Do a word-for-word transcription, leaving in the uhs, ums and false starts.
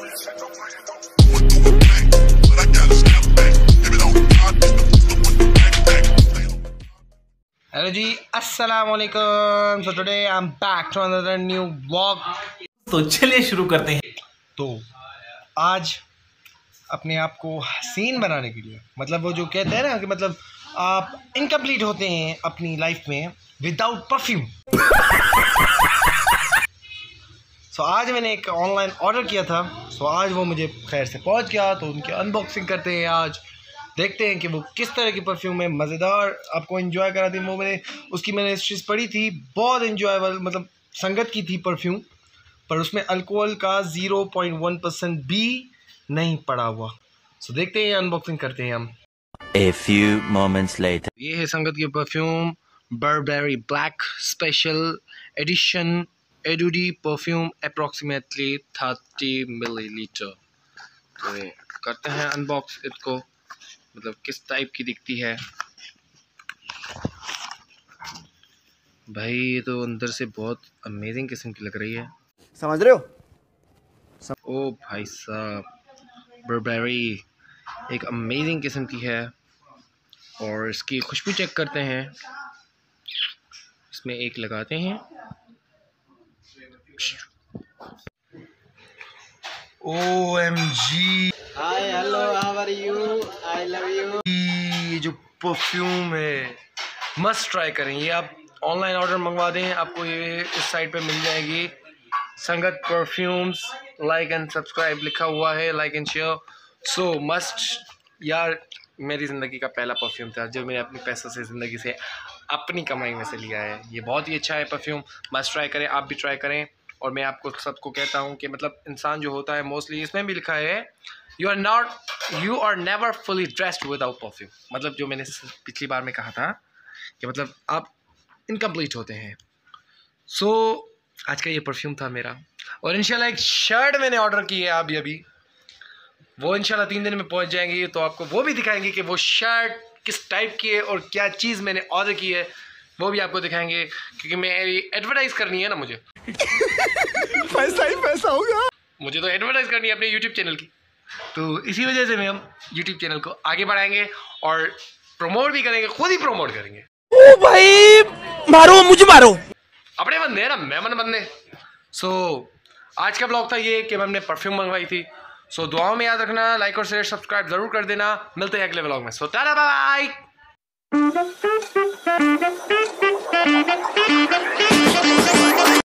Hello जी, अस्सलाम वालेकुम। So today I am back to another new vlog. तो चलिए शुरू करते हैं। तो आज अपने आप को हसीन बनाने के लिए, मतलब वो जो कहते हैं ना कि मतलब आप इनकम्प्लीट होते हैं अपनी लाइफ में विदाउट परफ्यूम। सो आज मैंने एक ऑनलाइन ऑर्डर किया था। सो आज वो मुझे खैर से पहुंच गया, तो उनकी अनबॉक्सिंग करते हैं। आज देखते हैं कि वो किस तरह की परफ्यूम है, मज़ेदार आपको एंजॉय कराती है। वो मैंने उसकी मैंने हिस्ट्रीज पढ़ी थी, बहुत एंजॉयबल, मतलब संगत की थी परफ्यूम, पर उसमें अल्कोहल का ज़ीरो पॉइंट वन परसेंट भी नहीं पड़ा हुआ। सो देखते हैं, अनबॉक्सिंग करते हैं हम। A few moments later. ये है संगत की perfume, Burberry black special edition एडूडी परफ्यूम, अप्रॉक्सीमेटली थर्टी मिलीलीटर। तो ये करते हैं अनबॉक्स इसको, मतलब किस टाइप की दिखती है। भाई ये तो अंदर से बहुत अमेजिंग किस्म की लग रही है, समझ रहे हो? सम... ओ भाई साहब, बर्बेरी एक अमेजिंग किस्म की है। और इसकी खुशबू चेक करते हैं, इसमें एक लगाते हैं। O M G, hi hello, how are you, I love you. ये जो परफ्यूम है मस्ट ट्राई करें। ये आप ऑनलाइन ऑर्डर मंगवा दें, आपको ये इस साइट पे मिल जाएगी। संगत परफ्यूम्स, लाइक एंड सब्सक्राइब लिखा हुआ है, like and share. So must यार, मेरी ज़िंदगी का पहला परफ्यूम था जो मैंने अपने पैसों से, ज़िंदगी से, अपनी कमाई में से लिया है। ये बहुत ही अच्छा है परफ्यूम, मस्ट ट्राई करें, आप भी ट्राई करें। और मैं आपको सबको कहता हूँ कि मतलब इंसान जो होता है, मोस्टली इसमें भी लिखा है, you are not you are never fully dressed without perfume. मतलब जो मैंने पिछली बार में कहा था कि मतलब आप इनकम्प्लीट होते हैं। सो so, आज का ये परफ्यूम था मेरा। और इंशाल्लाह एक शर्ट मैंने ऑर्डर की है अभी अभी, वो इंशाल्लाह तीन दिन में पहुंच जाएंगी। तो आपको वो भी दिखाएंगे कि वो शर्ट किस टाइप की है और क्या चीज़ मैंने ऑर्डर की है, वो भी आपको दिखाएंगे, क्योंकि मेरी एडवर्टाइज करनी है ना मुझे। पैसा ही पैसा होगा, मुझे तो एडवर्टाइज करनी है अपने यूट्यूब चैनल की। तो इसी वजह से मैं हम यूट्यूब चैनल को आगे बढ़ाएंगे और प्रमोट भी करेंगे, खुद ही प्रमोट करेंगे। ओ भाई मारो मुझे, मारो, अपने बंदे हैं ना, मेहमान बंदे। सो so, आज का ब्लॉग था ये कि हमने परफ्यूम मंगवाई थी। सो so, दुआओं में याद रखना, लाइक और शेयर सब्सक्राइब जरूर कर देना। मिलते हैं अगले ब्लॉग में। So tata bye bye.